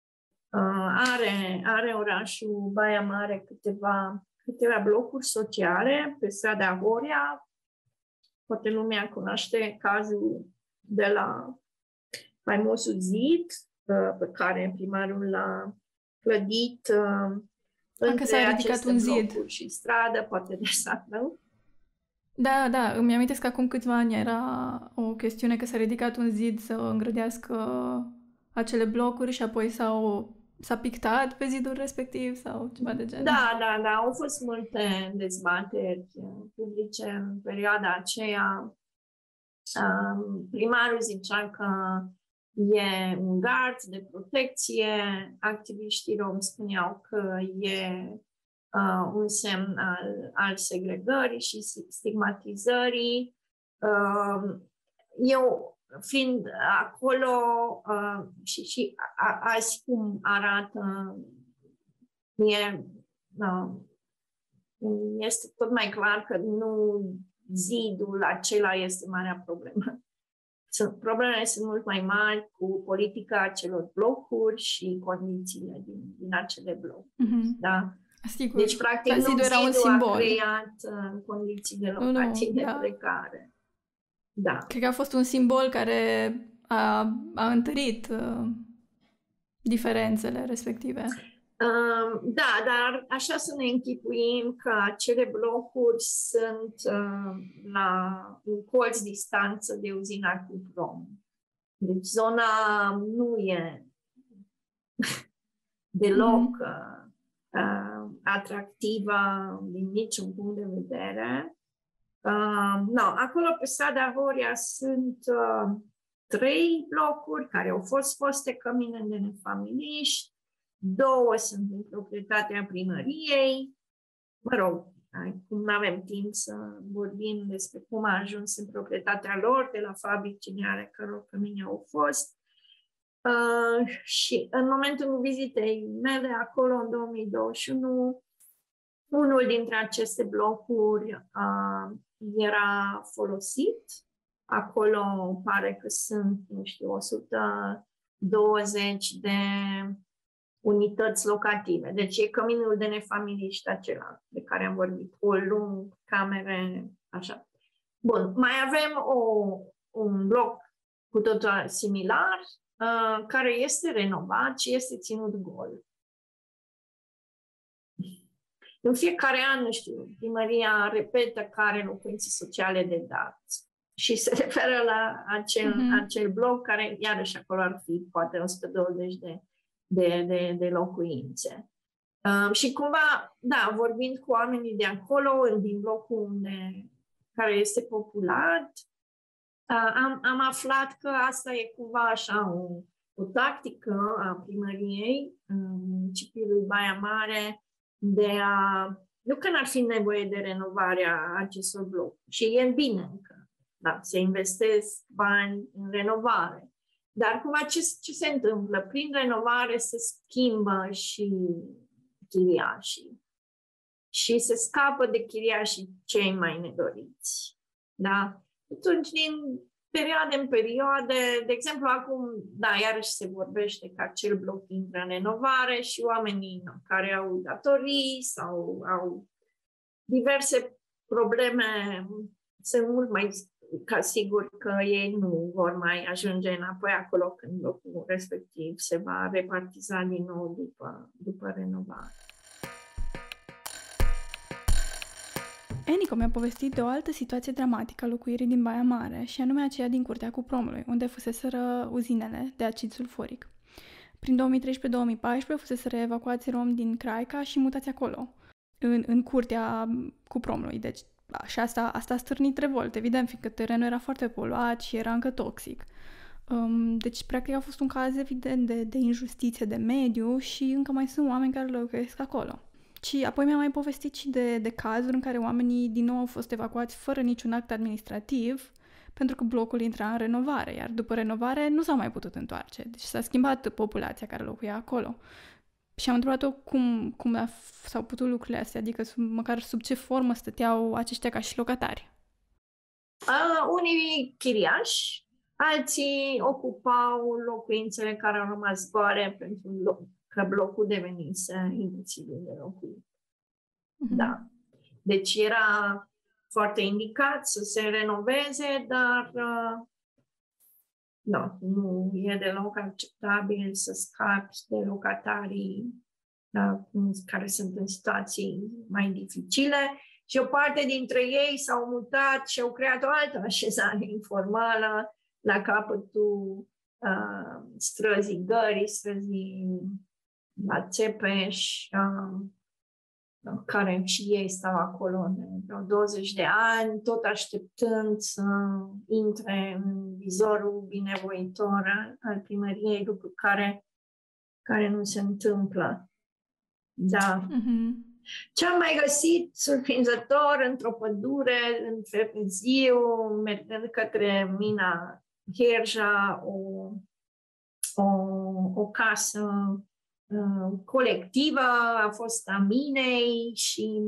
Are orașul Baia Mare câteva blocuri sociale pe strada Horia. Poate lumea cunoaște cazul de la faimosul zid pe care primarul l-a clădit între aceste blocuri și stradă, poate de sat, nu? Da, îmi amintesc că acum câțiva ani era o chestiune că s-a ridicat un zid să îngrădească acele blocuri și apoi s-a pictat pe zidul respectiv sau ceva de genul. Da, au fost multe dezbateri publice în perioada aceea. Primarul zicea că e un gard de protecție, activiștii romi spuneau că e un semn al segregării și stigmatizării. Eu, fiind acolo și azi cum arată, este tot mai clar că nu zidul acela este marea problemă. Problemele sunt mult mai mari cu politica acelor blocuri și condițiile din acele blocuri. Da? Sigur. Deci, practic, nu zidul era un simbol. A creat condiții de locații precare. Da. Cred că a fost un simbol care a întărit diferențele respective. Dar așa să ne închipuim că acele blocuri sunt la un colț distanță de uzina Cuprom. Deci zona nu e deloc atractivă din niciun punct de vedere. Acolo pe strada Horia sunt 3 blocuri care au fost foste cămine de nefamiliști, 2 sunt în proprietatea primăriei. Cum nu avem timp să vorbim despre cum a ajuns în proprietatea lor, de la fabricile ale căror cămine au fost. Și în momentul vizitei mele acolo, în 2021, unul dintre aceste blocuri era folosit. Acolo pare că sunt, 120 de unități locative. Deci e căminul de nefamiliști acela de care am vorbit. Hol lung, camere, așa. Bun, mai avem un bloc cu totul similar, care este renovat și este ținut gol. În fiecare an, primăria repetă că are locuințe sociale de dat și se referă la acel bloc care, iarăși, acolo ar fi poate 120 de locuințe. Și cumva, vorbind cu oamenii de acolo, din blocul care este populat, am aflat că asta e cumva așa o tactică a primăriei municipiului Baia Mare nu că n-ar fi nevoie de renovarea acestor blocuri. Și e bine că se investesc bani în renovare. Dar cumva ce se întâmplă? Prin renovare se schimbă și chiriașii. Și se scapă de chiriașii cei mai nedoriți. Da? Atunci, din perioade în perioade, de exemplu, acum, da, iarăși se vorbește că acel bloc intră în renovare și oamenii care au datorii sau au diverse probleme sunt mult mai ca sigur că ei nu vor mai ajunge înapoi acolo când locul respectiv se va repartiza din nou după renovare. Enico mi-a povestit de o altă situație dramatică a locuirii din Baia Mare, și anume aceea din curtea Cupromului, unde fuseseră uzinele de acid sulfuric. Prin 2013-2014 fuseseră evacuați romi din Craica și mutați acolo, în curtea Cupromului. Deci, și asta a stârnit revolt, evident, fiindcă terenul era foarte poluat și era încă toxic. Deci, practic, a fost un caz evident de injustiție de mediu și încă mai sunt oameni care locuiesc acolo. Și apoi mi-a mai povestit și de cazuri în care oamenii din nou au fost evacuați fără niciun act administrativ, pentru că blocul intra în renovare, iar după renovare nu s-au mai putut întoarce. Deci s-a schimbat populația care locuia acolo. Și am întrebat-o cum s-au putut lucrurile astea, adică măcar sub ce formă stăteau aceștia ca și locatari. Unii chiriași, alții ocupau locuințele care au rămas goale pentru că blocul devenise imposibil de locuit. Mm-hmm. Da. Deci era foarte indicat să se renoveze, dar nu e deloc acceptabil să scapi de locatarii care sunt în situații mai dificile și o parte dintre ei s-au mutat și au creat o altă așezare informală la capătul străzii Gării, străzii la Țepeș, care și ei stau acolo vreo 20 de ani, tot așteptând să intre în vizorul binevoitor al primăriei, lucru care nu se întâmplă. Da. Mm-hmm. Ce-am mai găsit surprinzător într-o pădure, în Ferneziu, mergând către mina Herja, o casă colectivă a fost a minei și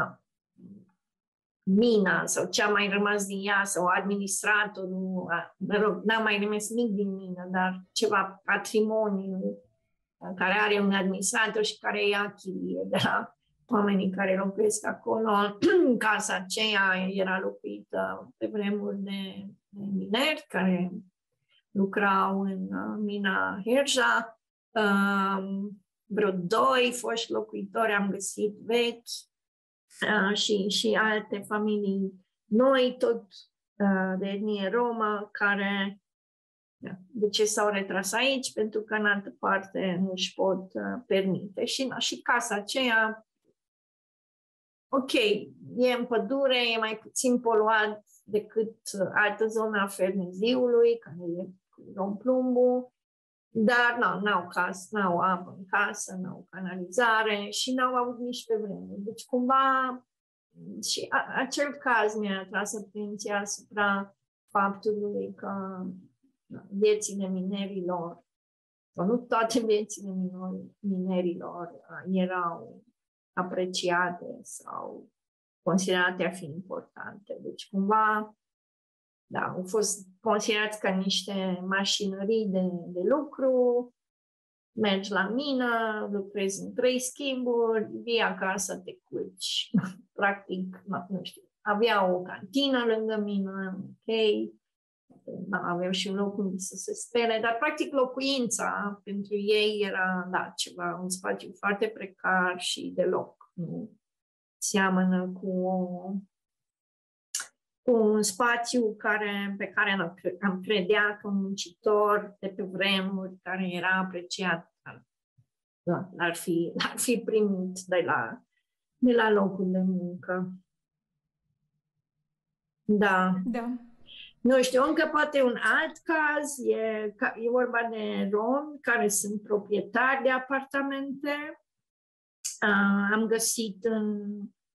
mina sau ce a mai rămas din ea sau administratorul, n-a mai rămas nimic din mină, dar ceva patrimoniu care are un administrator și care ia chirie de la oamenii care locuiesc acolo. Casa aceea era locuită pe vremuri de mineri care lucrau în mina Herja. Vreo 2 foști locuitori am găsit vechi și alte familii noi, tot de etnie romă, care de ce s-au retras aici? Pentru că în altă parte nu își pot permite. Și casa aceea, ok, e în pădure, e mai puțin poluat decât altă zonă a Ferneziului, care e Romplumbul, dar n-au casă, n-au apă în casă, n-au canalizare și n-au avut nici pe vreme. Deci cumva și acel caz mi-a atras atenția asupra faptului că viețile minerilor, sau nu toate viețile minerilor erau apreciate sau considerate a fi importante. Deci cumva au fost considerați ca niște mașinării de lucru, mergi la mină, lucrezi în 3 schimburi, vii acasă, te culci. Practic, nu știu, aveau o cantină lângă mină, ok, aveau și un loc unde să se spele, dar practic locuința pentru ei era ceva, un spațiu foarte precar și deloc nu seamănă cu un spațiu pe care am credea că un muncitor de pe vremuri care era apreciat l-ar fi primit de la locul de muncă. Da. Nu știu, încă poate un alt caz, e vorba de romi care sunt proprietari de apartamente. Am găsit în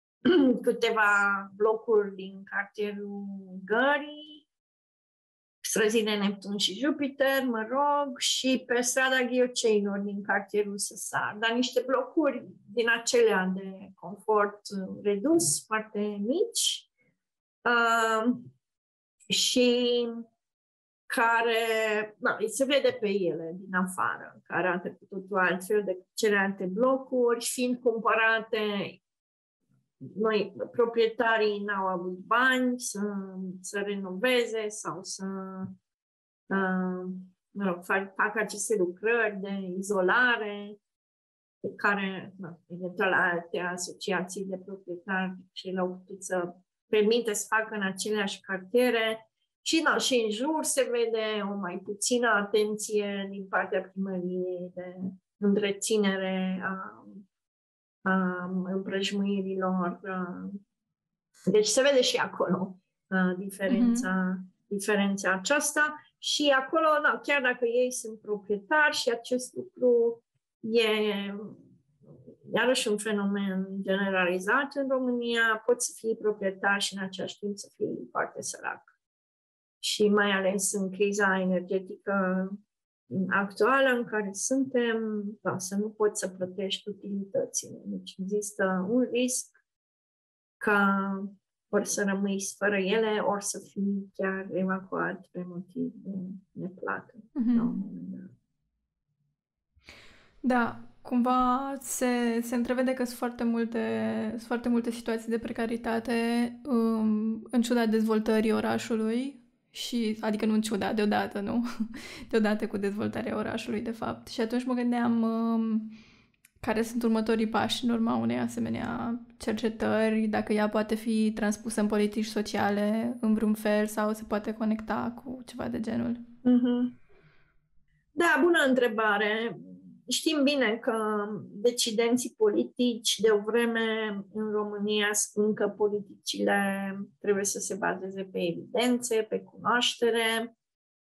câteva blocuri din cartierul Gării străzile Neptun și Jupiter, mă rog, și pe strada Ghioceilor din cartierul Săsar, dar niște blocuri din acelea de confort redus, foarte mici, și care, se vede pe ele din afară, care arată cu totul altfel decât celelalte blocuri, fiind cumpărate. Noi, proprietarii, n-au avut bani să renoveze sau să facă aceste lucrări de izolare, pe care, eventual, alte asociații de proprietari și le-au putut să permite să facă în aceleași cartiere. Și în jur se vede o mai puțină atenție din partea primăriei de întreținere a împrejmuirilor. Deci se vede și acolo diferența aceasta. Și acolo, chiar dacă ei sunt proprietari, și acest lucru e iarăși un fenomen generalizat în România, poți să fii proprietar și în același timp să fii foarte sărac. Și mai ales în criza energetică actuală în care suntem, să nu poți să plătești utilitățile. Deci există un risc ca ori să rămâi fără ele, ori să fii chiar evacuat pe motiv de neplată. Da, cumva se întrevede că sunt foarte multe situații de precaritate în ciuda dezvoltării orașului. Adică nu în ciuda, deodată, nu? Deodată cu dezvoltarea orașului, de fapt. Și atunci mă gândeam care sunt următorii pași în urma unei asemenea cercetări, dacă ea poate fi transpusă în politici sociale în vreun fel sau se poate conecta cu ceva de genul. Da, bună întrebare. Știm bine că decidenții politici de o vreme în România spun că politicile trebuie să se bazeze pe evidențe, pe cunoaștere.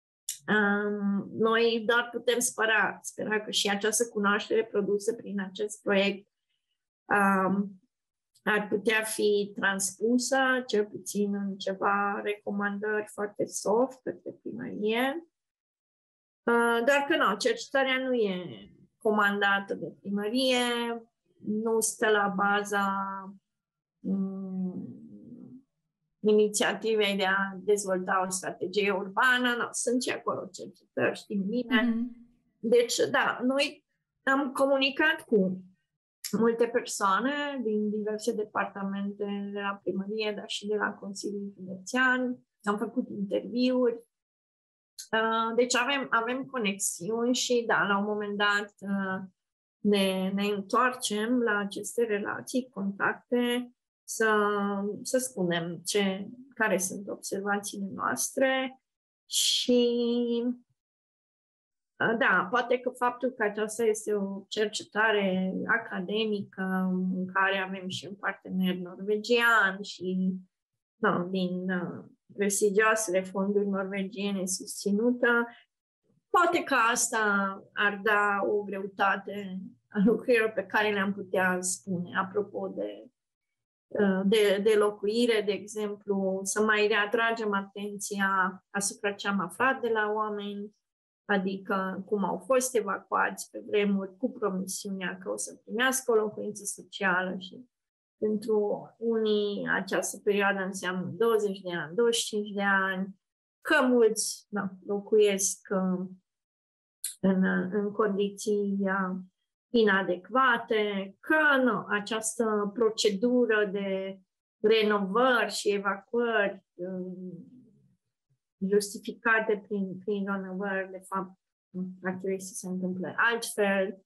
Noi doar putem spera că și această cunoaștere produsă prin acest proiect ar putea fi transpusă, cel puțin în ceva recomandări foarte soft către primărie. Doar că cercetarea nu e comandată de primărie, nu stă la baza inițiativei de a dezvolta o strategie urbană. Sunt și acolo cercetări, știm bine. Deci, noi am comunicat cu multe persoane din diverse departamente de la primărie, dar și de la Consiliul Județean. Am făcut interviuri. Deci avem conexiuni și, la un moment dat ne întoarcem la aceste relații, contacte, să spunem care sunt observațiile noastre și poate că faptul că aceasta este o cercetare academică în care avem și un partener norvegian și din prestigioasele fonduri norvegiene susținută, poate că asta ar da o greutate a lucrurilor pe care le-am putea spune. Apropo de locuire, de exemplu, să mai reatragem atenția asupra ce am aflat de la oameni, adică cum au fost evacuați pe vremuri cu promisiunea că o să primească o locuință socială și pentru unii această perioadă înseamnă 20 de ani, 25 de ani, că mulți locuiesc în condiții inadecvate, că această procedură de renovări și evacuări justificate prin renovări, de fapt, ar trebui să se întâmple altfel.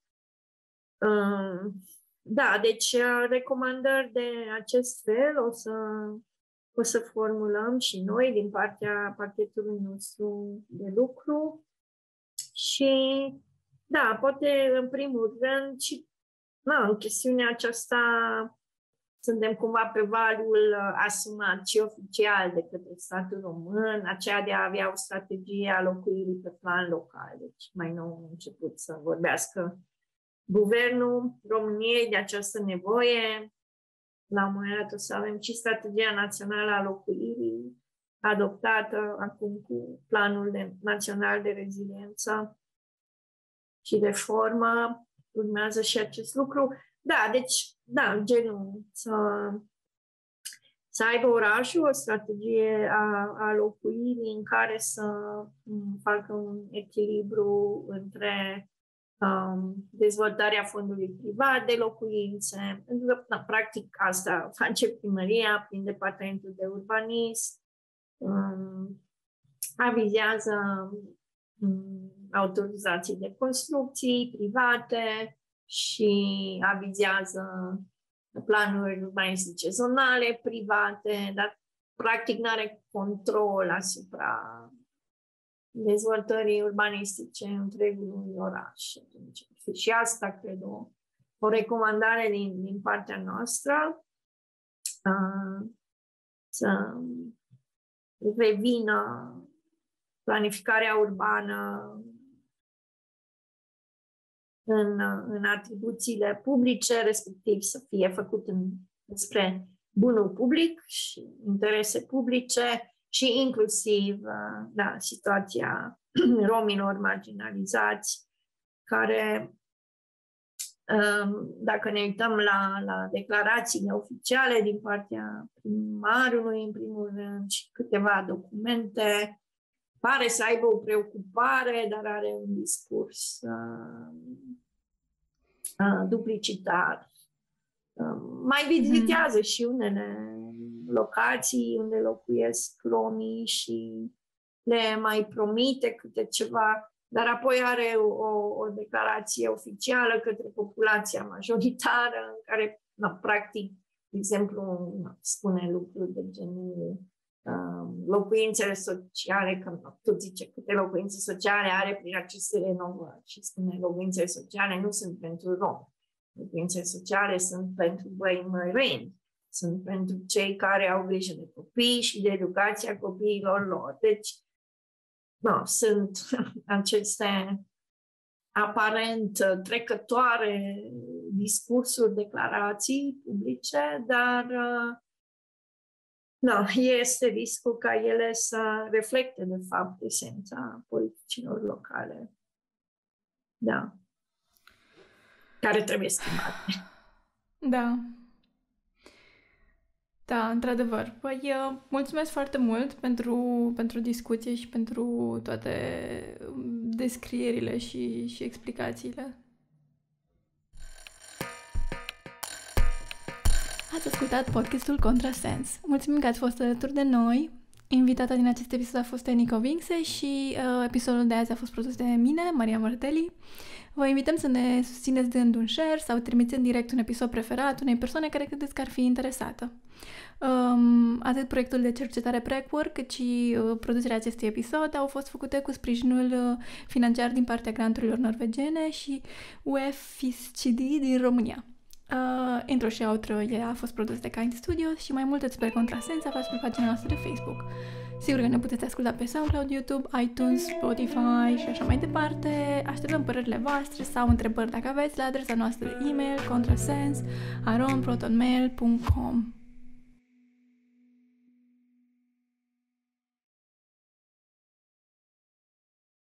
Deci recomandări de acest fel o să formulăm și noi din partea parchetului nostru de lucru și poate în primul rând și în chestiunea aceasta suntem cumva pe valul asumat și oficial de către statul român, aceea de a avea o strategie a locuirii pe plan local. Deci mai nou a început să vorbească Guvernul României de această nevoie. La un moment dat o să avem și strategia națională a locuirii adoptată acum cu Planul Național de Reziliență și Reformă. Urmează și acest lucru. Da, deci, da, genul să aibă orașul o strategie a locuirii în care să facă un echilibru între dezvoltarea fondului privat de locuințe. Pentru că, practic, asta face primăria prin departamentul de urbanism, avizează autorizații de construcții private și avizează planuri urbanistice zonale private, dar practic nu are control asupra dezvoltării urbanistice întregului oraș. Și asta, cred, o recomandare din partea noastră, să revină planificarea urbană în atribuțiile publice, respectiv să fie făcut spre bunul public și interese publice și inclusiv situația romilor marginalizați, care, dacă ne uităm la declarațiile oficiale din partea primarului, în primul rând, și câteva documente, pare să aibă o preocupare, dar are un discurs duplicitar. Mai vizitează și unele locații unde locuiesc romii și le mai promite câte ceva, dar apoi are o declarație oficială către populația majoritară în care, practic, de exemplu, spune lucruri de genul locuințele sociale, că tot zice câte locuințe sociale are prin aceste renovări și spune locuințele sociale nu sunt pentru romi. Locuințele sociale sunt pentru băi măreni, sunt pentru cei care au grijă de copii și de educația copiilor lor. Deci, sunt aceste aparent trecătoare discursuri, declarații publice, dar este riscul ca ele să reflecte, de fapt, esența politicilor locale. Da. Care trebuie schimbate. Da. Da, într-adevăr. Păi, mulțumesc foarte mult pentru discuție și pentru toate descrierile și explicațiile. Ați ascultat podcastul Contrasens. Mulțumim că ați fost alături de noi. Invitata din acest episod a fost Nico Vinxe și episodul de azi a fost produs de mine, Maria Martelli. Vă invităm să ne susțineți dând un share sau trimițând direct un episod preferat unei persoane care credeți că ar fi interesată. Atât proiectul de cercetare Prequark, cât și producerea acestui episod au fost făcute cu sprijinul financiar din partea granturilor norvegene și UFSCD din România. Intro și outro a fost produs de Kind Studios și mai multe despre Contrasens aflați pe pagina noastră de Facebook. Sigur că ne puteți asculta pe SoundCloud, YouTube, iTunes, Spotify și așa mai departe. Așteptăm părerile voastre sau întrebări dacă aveți la adresa noastră de e-mail contrasens@protonmail.com.